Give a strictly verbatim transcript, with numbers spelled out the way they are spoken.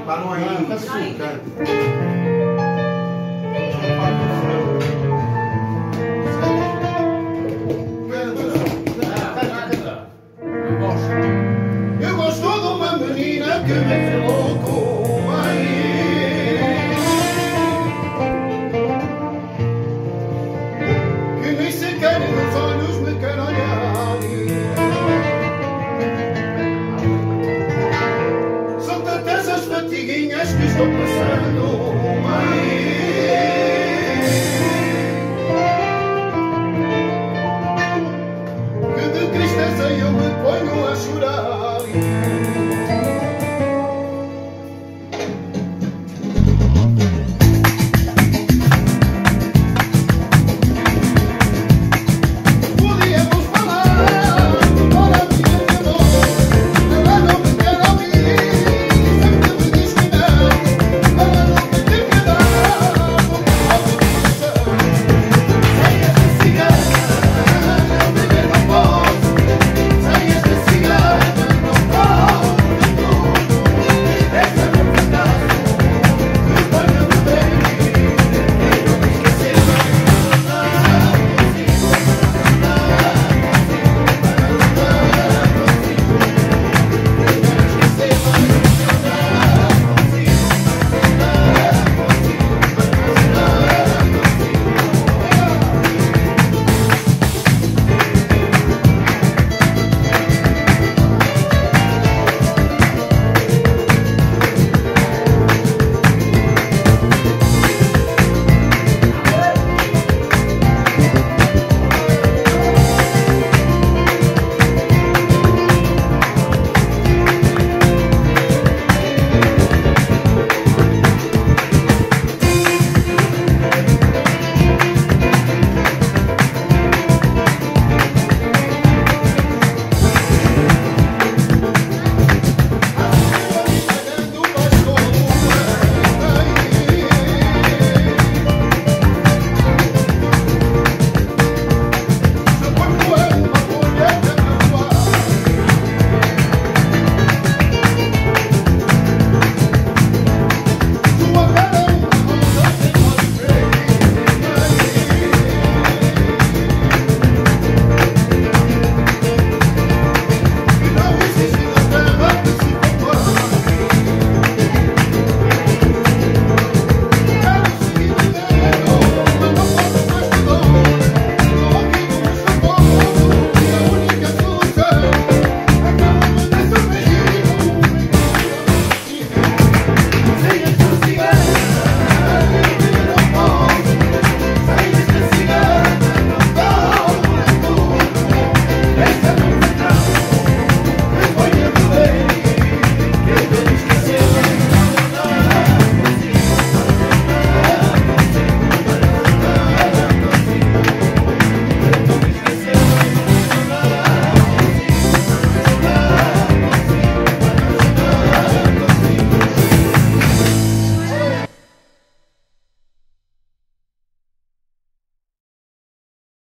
para não aí. Ah, tá sim. Eu gosto de uma menina que me fez louco, mãe. Que nem sequer nos olhos me quer olhar. São tantas as fatiguinhas que estou passando, mãe. Que de tristeza eu me ponho a chorar.